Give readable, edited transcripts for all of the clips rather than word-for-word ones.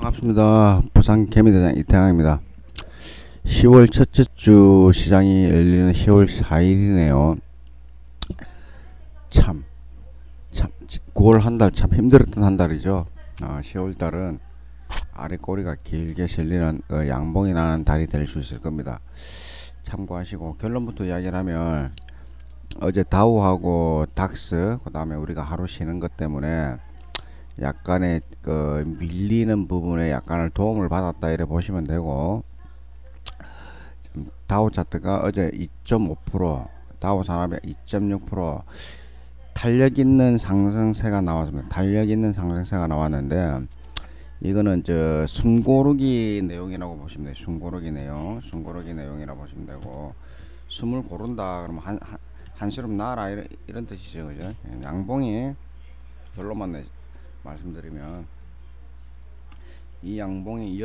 반갑습니다. 부산 개미대장 이태강입니다. 10월 첫째 주 시장이 열리는 10월 4일이네요. 참 9월 한 달 참 힘들었던 한 달이죠. 10월 달은 아래 꼬리가 길게 실리는 양봉이 나는 달이 될 수 있을 겁니다. 참고하시고 결론부터 이야기를 하면 어제 다우하고 닥스 그 다음에 우리가 하루 쉬는 것 때문에 약간의 밀리는 부분에 약간의 도움을 받았다 이래 보시면 되고, 다우 차트가 어제 2.5% 다우 산업이 2.6% 탄력 있는 상승세가 나왔습니다. 탄력 있는 상승세가 나왔는데 이거는 숨고르기 내용이라고 보시면 돼요. 숨고르기 내용이라고 보시면 되고, 숨을 고른다 그러면 한시름 나라 이런 뜻이죠. 그죠? 양봉이 결론만 말씀드리면 이 양봉이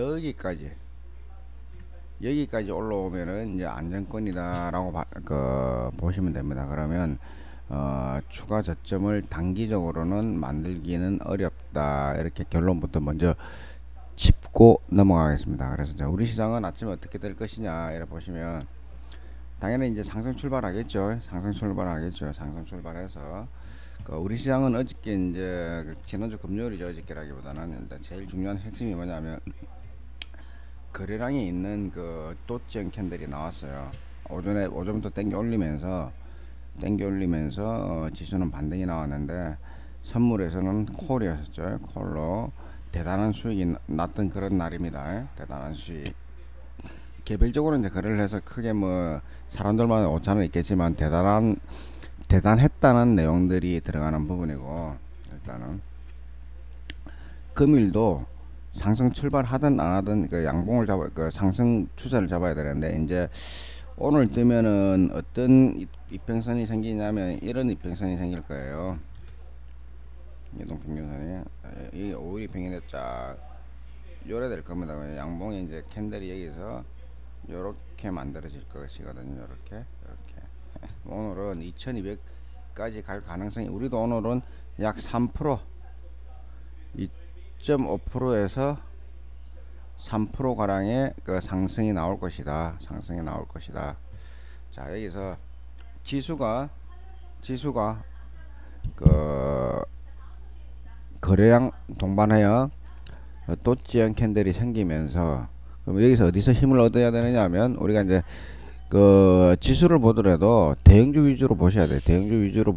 여기까지 올라오면은 이제 안정권이다라고 보시면 됩니다. 그러면 추가 저점을 단기적으로는 만들기는 어렵다, 이렇게 결론부터 먼저 짚고 넘어가겠습니다. 그래서 우리 시장은 아침에 어떻게 될 것이냐 이렇게 보시면 당연히 이제 상승 출발하겠죠. 상승 출발해서 우리 시장은 어저께 이제 지난주 금요일이죠. 어저께라기보다는 제일 중요한 핵심이 뭐냐면 거래량이 있는 도지형 캔들이 나왔어요. 오전부터 땡겨 올리면서 지수는 반등이 나왔는데 선물에서는 콜이었죠. 콜로 대단한 수익이 났던 그런 날입니다. 대단한 수익. 개별적으로 이제 거래를 해서 크게 사람들마다 오차는 있겠지만 대단했다는 내용들이 들어가는 부분이고, 일단은 금일도 상승 출발하든 안 하든 양봉을 상승 추세를 잡아야 되는데, 이제 오늘 뜨면은 어떤 이평선이 생기냐면 이런 이평선이 생길 거예요. 이동평균선이 이 5일 이평이 쫙 요래 될 겁니다. 양봉이 이제 캔들이 여기서 요렇게 만들어질 것이거든요. 요렇게 오늘은 2200까지 갈 가능성이, 우리도 오늘은 약 3% 2.5%에서 3% 가량의 상승이 나올 것이다. 자, 여기서 지수가 거래량 동반하여 도지형 캔들이 생기면서, 그럼 여기서 어디서 힘을 얻어야 되느냐 하면, 우리가 이제 지수를 보더라도 대형주 위주로 보셔야 돼요. 대형주 위주로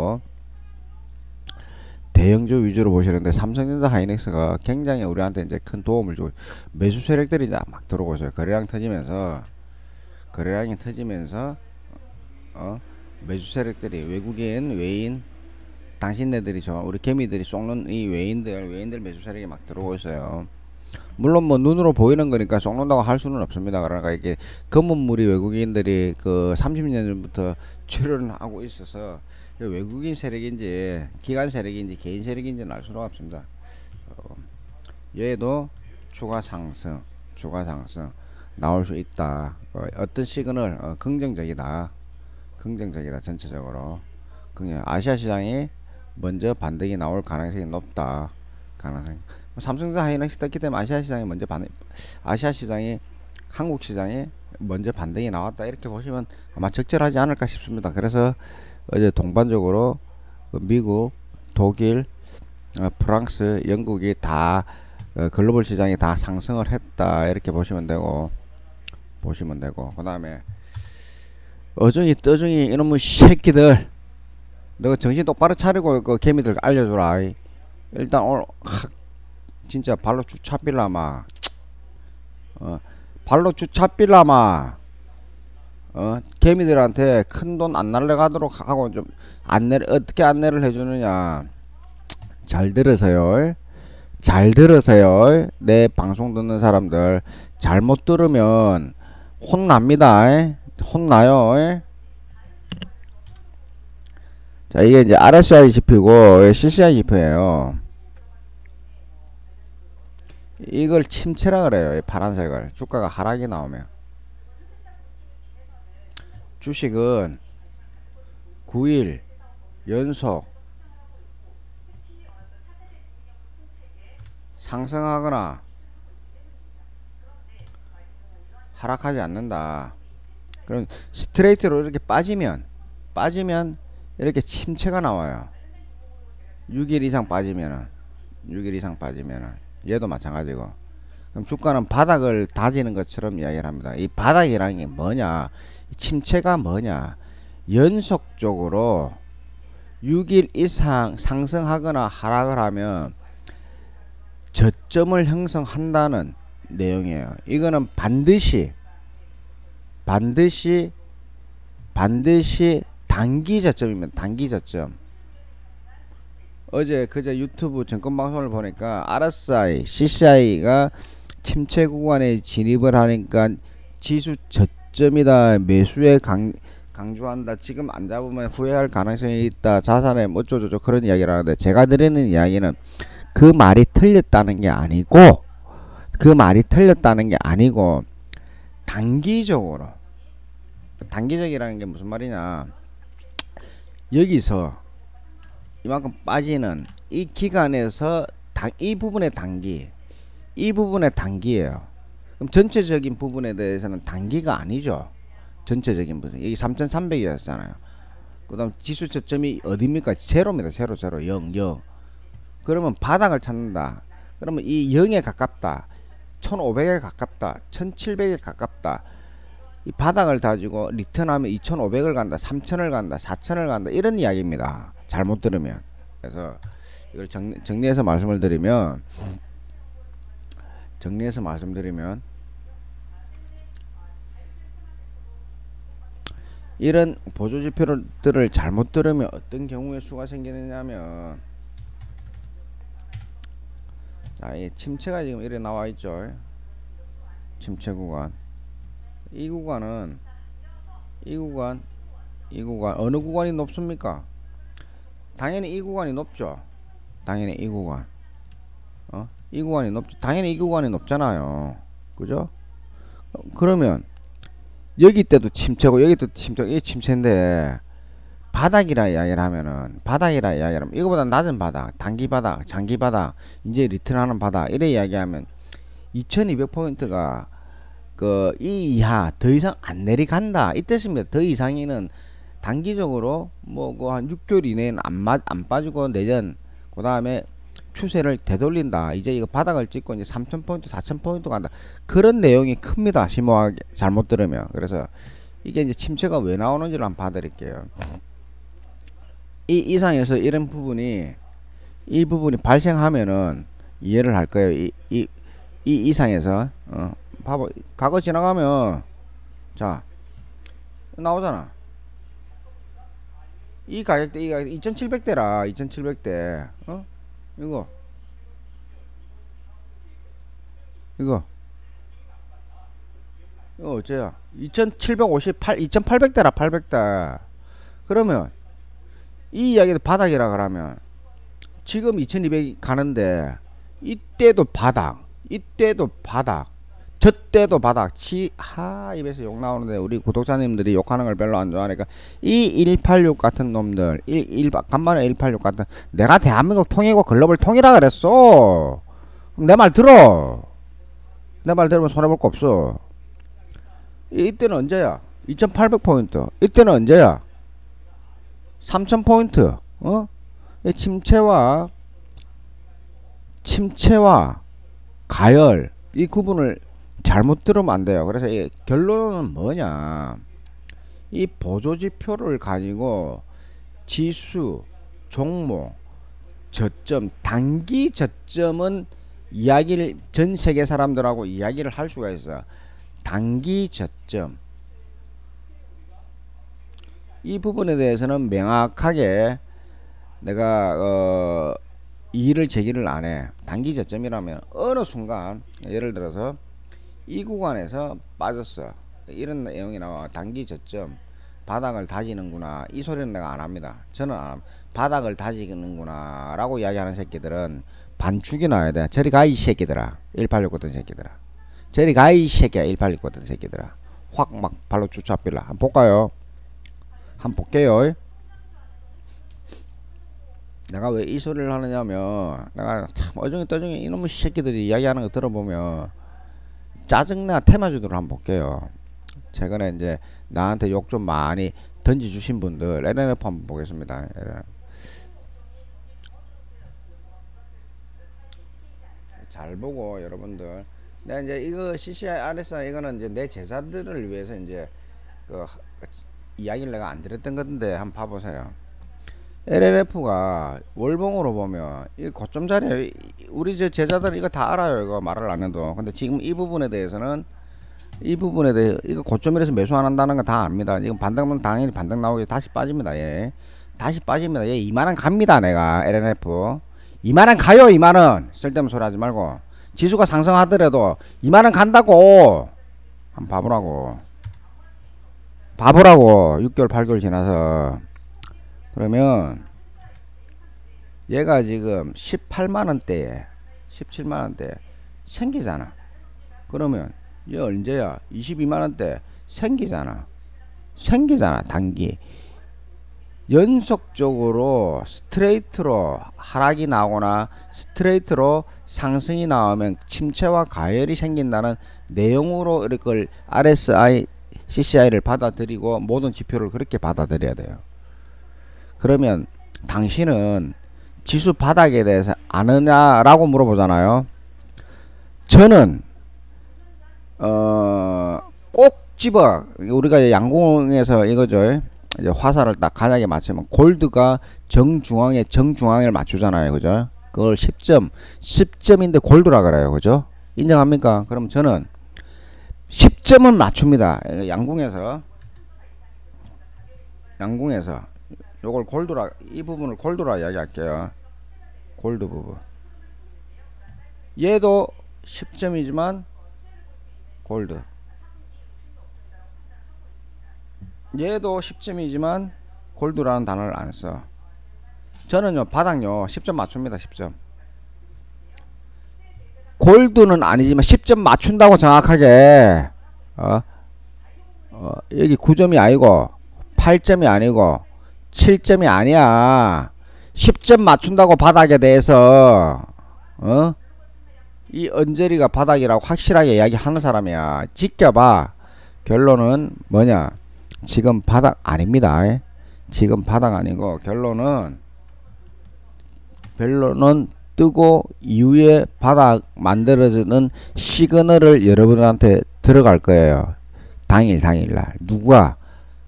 보시는데 삼성전자 하이닉스가 굉장히 우리한테 이제 큰 도움을 주고, 매수 세력들이 이제 막 들어오고 있어요. 거래량이 터지면서 매수 세력들이 외인 당신네들이 우리 개미들이 쏙는 이 외인들 매수 세력이 막 들어오고 있어요. 물론 눈으로 보이는 거니까 쏙는다고 할 수는 없습니다. 그러니까 이게 검은물이 외국인들이 30년 전부터 출연하고 있어서 외국인 세력인지 기관 세력인지 개인 세력인지는 알 수가 없습니다. 얘도 추가 상승 나올 수 있다. 어떤 시그널 긍정적이다. 전체적으로 아시아 시장이 먼저 반등이 나올 가능성이 높다. 삼성전자 하이닉스 떴기 때문에 아시아 시장이 한국 시장이 먼저 반등이 나왔다, 이렇게 보시면 아마 적절하지 않을까 싶습니다. 그래서 어제 동반적으로 미국, 독일, 프랑스, 영국이 다 글로벌 시장이 다 상승을 했다, 이렇게 보시면 되고, 그 다음에 어중이 떠중이 이놈의 새끼들, 너 정신 똑바로 차리고 개미들 알려주라. 일단 오늘 진짜 발로 쭉 차빌라마, 개미들한테 큰 돈 안 날려가도록 하고 좀 어떻게 안내를 해주느냐. 잘 들으세요. 내 방송 듣는 사람들, 잘못 들으면 혼납니다. 혼나요. 자, 이게 이제 RSI 지표고 CCI 지표예요. 이걸 침체라 그래요. 파란색을. 주가가 하락이 나오면. 주식은 9일 연속 상승하거나 하락하지 않는다. 그럼 스트레이트로 이렇게 빠지면 이렇게 침체가 나와요. 6일 이상 빠지면은 6일 이상 빠지면은 얘도 마찬가지고. 그럼 주가는 바닥을 다지는 것처럼 이야기를 합니다. 이 바닥이라는 게 뭐냐, 침체가 뭐냐, 연속적으로 6일 이상 상승하거나 하락을 하면 저점을 형성한다는 내용이에요. 이거는 반드시 단기 저점입니다. 단기 저점. 어제 그제 유튜브 증권방송을 보니까 RSI, CCI가 침체 구간에 진입을 하니까 지수 저점이다, 매수에 강조한다, 지금 안 잡으면 후회할 가능성이 있다, 자산에 뭐 어쩌고저쩌고 그런 이야기를 하는데, 제가 드리는 이야기는 그 말이 틀렸다는 게 아니고 단기적이라는 게 무슨 말이냐, 여기서 이만큼 빠지는 이 기간에서 이 부분의 단기예요. 그럼 전체적인 부분에 대해서는 단기가 아니죠. 전체적인 부분, 여기 3300이었잖아요. 그 다음 지수 저점이 어디입니까? 제로입니다. 제로 0. 그러면 바닥을 찾는다. 그러면 이 0에 가깝다, 1500에 가깝다, 1700에 가깝다, 이 바닥을 다지고 리턴하면 2500을 간다, 3000을 간다, 4000을 간다, 이런 이야기입니다. 잘못 들으면. 그래서 이걸 정리해서 말씀드리면 이런 보조지표들을 잘못 들으면 어떤 경우의 수가 생기느냐면, 자, 이 침체가 지금 이렇게 나와 있죠. 침체 구간. 이 구간 어느 구간이 높습니까? 당연히 이 구간이 높죠. 당연히 이 구간. 이 구간이 높죠. 당연히 이 구간이 높잖아요. 그죠? 그러면 여기 때도 침체고 여기 때도 침체고, 이게 침체인데 바닥이라 이야기를 하면 이거보다 낮은 바닥, 단기 바닥, 장기 바닥, 이제 리턴하는 바닥, 이래 이야기하면 2200포인트가 이 이하 더 이상 안 내려간다, 이 뜻입니다. 더 이상에는 단기적으로 뭐 한 6개월 이내에는 안 빠지고 내년 그 다음에 추세를 되돌린다. 이제 이거 바닥을 찍고 이제 3000포인트 4000포인트 간다, 그런 내용이 큽니다. 심오하게 잘못 들으면. 그래서 이게 이제 침체가 왜 나오는지를 한번 봐드릴게요. 이 이상에서 이런 부분이 발생하면은 이해를 할 거예요. 이 이상에서 봐봐, 과거 지나가면 자 나오잖아. 이 가격대, 이 가격 2700대라. 2700대. 이거 어째야? 2758, 2800대라. 800대. 그러면 이 이야기도 바닥이라 그러면 지금 2200 가는데 이때도 바닥, 저때도 바닥. 입에서 욕 나오는데 우리 구독자님들이 욕하는 걸 별로 안 좋아하니까, 이 186 같은 놈들, 간만에 186 같은, 내가 대한민국 통일고 글로벌 통일하 그랬어. 내 말 들어. 내 말 들으면 손해볼 거 없어. 이때는 언제야? 2800포인트. 이때는 언제야? 3000포인트. 침체와 가열, 이 구분을 잘못 들으면 안 돼요. 그래서 이 결론은 뭐냐, 이 보조지표를 가지고 지수, 종목, 저점, 단기 저점은 이야기를 전 세계 사람들하고 이야기를 할 수가 있어. 단기 저점, 이 부분에 대해서는 명확하게 내가 이의를 제기를 안 해. 단기 저점이라면 어느 순간, 예를 들어서 이 구간에서 빠졌어, 이런 내용이 나와. 단기 저점, 바닥을 다지는구나, 이 소리는 내가 안 합니다. 저는 안 합니다. 바닥을 다지는구나 라고 이야기하는 새끼들은 반축이 나야 돼. 저리 가 이 새끼들아. 186 같은 새끼들아. 저리 가 이 새끼야. 186 같은 새끼들아. 확 막 발로 주차빌라. 한번 볼까요? 한번 볼게요. 내가 왜 이 소리를 하느냐면, 내가 참 어중이 떠중이 이놈의 새끼들이 이야기하는 거 들어보면 짜증나 테마주들을 한번 볼게요. 최근에 이제 나한테 욕 좀 많이 던져주신 분들 LNF 한번 보겠습니다. 잘 보고 여러분들, 내가 이제 이거 CCI RSI 이거는 이제 내 제자들을 위해서 이제 그 이야기를 내가 안 드렸던 건데 한번 봐보세요. LLF가 월봉으로 보면 이 고점 자리에 우리 저 제자들 이거 다 알아요. 이거 말을 안 해도. 근데 지금 이 부분에 대해서는 이 부분에 대해 이거 고점이라서 매수 안 한다는 거 다 압니다. 지금 반등은 당연히 반등 나오게 다시 빠집니다. 예. 다시 빠집니다. 예. 2만원 갑니다. 내가 LNF 2만원 가요. 2만원 쓸데없는 소리 하지 말고, 지수가 상승하더라도 2만원 간다고 한번 봐보라고 6개월 8개월 지나서. 그러면 얘가 지금 18만원대에 17만원대 생기잖아. 그러면 얘 언제야? 22만원대 생기잖아. 단기 연속적으로 스트레이트로 하락이 나오거나 스트레이트로 상승이 나오면 침체와 가열이 생긴다는 내용으로 이걸 RSI, CCI를 받아들이고 모든 지표를 그렇게 받아들여야 돼요. 그러면 당신은 지수 바닥에 대해서 아느냐라고 물어보잖아요. 저는 꼭 집어, 우리가 양궁에서 이거죠. 이제 화살을 딱 간략하게 맞추면 골드가 정중앙을 맞추잖아요. 그죠? 그걸 10점인데 골드라 그래요. 그죠? 인정합니까? 그럼 저는 10점은 맞춥니다. 양궁에서 요걸 골드라, 이 부분을 골드라 이야기할게요. 골드 부분. 얘도 10점이지만 골드. 얘도 10점이지만 골드라는 단어를 안 써. 저는요 바닥요 10점 맞춥니다. 10점. 골드는 아니지만 10점 맞춘다고 정확하게. 여기 9점이 아니고 8점이 아니고 7점이 아니야. 10점 맞춘다고 바닥에 대해서 이 언저리가 바닥이라고 확실하게 이야기하는 사람이야. 지켜봐. 결론은 뭐냐? 지금 바닥 아닙니다. 지금 바닥 아니고 결론은 뜨고 이후에 바닥 만들어지는 시그널을 여러분한테 들어갈 거예요. 당일날 누가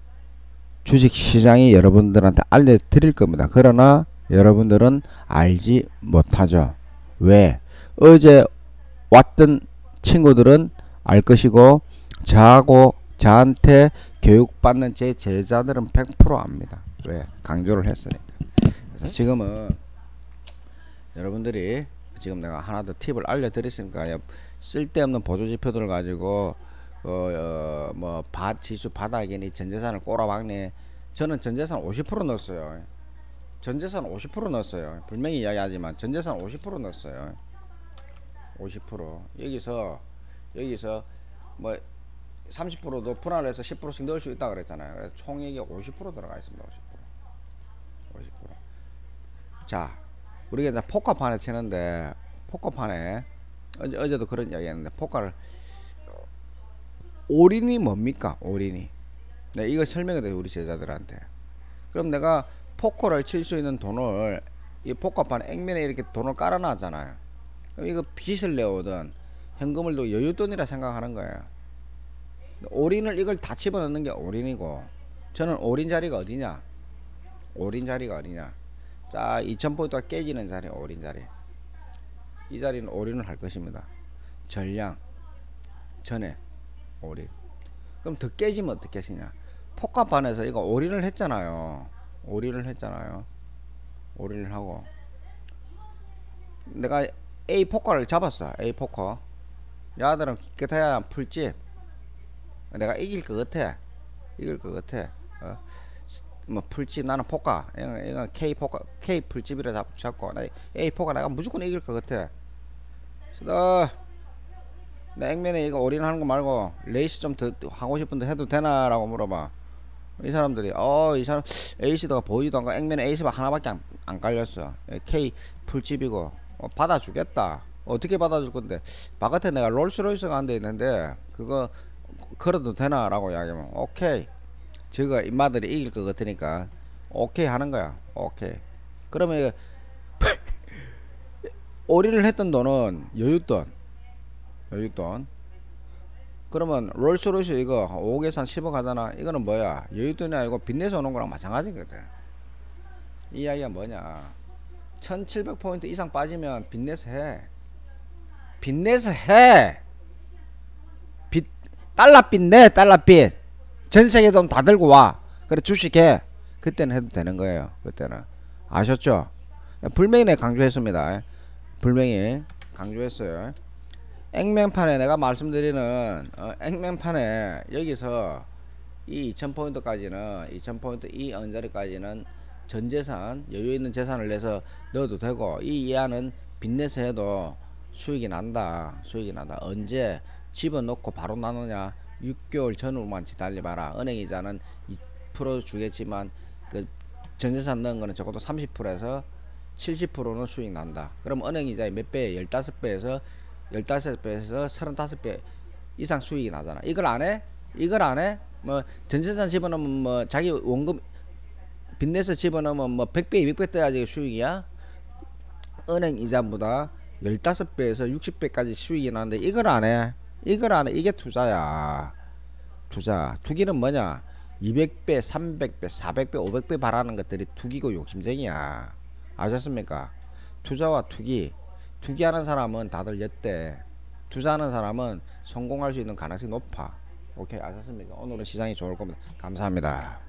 주식시장이 여러분들한테 알려드릴 겁니다. 그러나 여러분들은 알지 못하죠. 왜? 어제 왔던 친구들은 알 것이고 저한테 교육받는 제 제자들은 100% 압니다. 왜? 강조를 했으니까. 그래서 지금은 여러분들이 지금 내가 하나 더 팁을 알려드렸으니까 쓸데없는 보조지표들을 가지고 지수 바닥이니 전재산을 꼬라박니. 저는 전재산 50% 넣었어요. 전재산 50% 넣었어요. 분명히 이야기하지만 전재산 50% 넣었어요. 50%. 여기서 뭐 30%도 분할해서 10%씩 넣을 수 있다 그랬잖아요. 그래서 총액이 50% 들어가 있습니다. 50%. 자, 우리가 이제 포커판에 치는데, 포커판에 어제도 그런 이야기 했는데, 포커를 올인이 뭡니까? 올인이. 네, 이거 설명해 드려요. 우리 제자들한테. 그럼 내가 포커를 칠 수 있는 돈을 이 포커판 액면에 이렇게 돈을 깔아 놨잖아요. 그럼 이거 빚을 내오든 현금을 또 여윳돈이라 생각하는 거예요. 올인을 이걸 다 집어넣는 게 올인이고, 저는 올인 자리가 어디냐? 자, 2000포인트가 깨지는 자리, 올인 자리. 이 자리는 올인을 할 것입니다. 전량 전에 올인. 그럼 더 깨지면 어떻게 하시냐? 포카판에서 이거 올인을 했잖아요. 올인을 하고 내가 A 포커를 잡았어. A 포커. 야들은 기껏해야 풀집. 내가 이길 것 같아. 뭐 풀집. 나는 포카. 이건 K 포카, K 풀집이라 잡고 나 A 포카 내가 무조건 이길 것 같아. 그래서 내 액면에 이거 올인하는 거 말고 레이스 좀 더 하고 싶은데 해도 되나라고 물어봐. 이 사람들이 이 사람 에이시드가 보이지도 않고 액면에 에이시바 하나밖에 안 깔렸어. K 풀집이고 받아주겠다. 어떻게 받아줄 건데? 바깥에 내가 롤스로이스가 안 돼 있는데 그거 걸어도 되나라고 이야기하면 오케이. 저거 인마들이 이길 것 같으니까 오케이 하는 거야. 오케이. 그러면 올인을 했던 돈은 여윳돈. 그러면 롤스로이스 이거 5억에서 한 10억 하잖아. 이거는 뭐야? 여윳돈이 아니고 빚내서 오는 거랑 마찬가지거든. 이 이야기가 뭐냐? 1700포인트 이상 빠지면 빚내서 해. 빚내서 해. 빚, 달러빚 내, 달러빚. 전 세계 돈 다 들고 와. 그래, 주식해. 그때는 해도 되는 거예요. 그때는. 아셨죠? 불명히 내 강조했습니다. 불명히 강조했어요. 액면판에 내가 말씀드리는 액면판에 여기서 이 2000포인트까지는 2000포인트 이 언저리까지는 전재산 여유 있는 재산을 내서 넣어도 되고 이 이하는 빚내서 해도 수익이 난다. 수익이 난다. 언제 집어넣고 바로 나누냐? 6개월 전후만 기다려봐라. 은행이자는 2% 주겠지만 그 전재산 넣은 거는 적어도 30%에서 70%는 수익 난다. 그럼 은행이자의 몇 배? 15배에서 15배에서 35배 이상 수익이 나잖아. 이걸 안 해? 이걸 안 해? 뭐 전재산 집어넣으면 뭐 자기 원금 빚내서 집어넣으면 뭐 100배 200배 떠야지 수익이야. 은행 이자보다 15배에서 60배까지 수익이 나는데 이걸 안 해. 이걸 안 해. 이게 투자야. 투자. 투기는 뭐냐? 200배 300배 400배 500배 바라는 것들이 투기고 욕심쟁이야. 아셨습니까? 투자와 투기하는 사람은 다들 였대. 투자하는 사람은 성공할 수 있는 가능성이 높아. 오케이, 아셨습니까? 오늘은 시장이 좋을 겁니다. 감사합니다.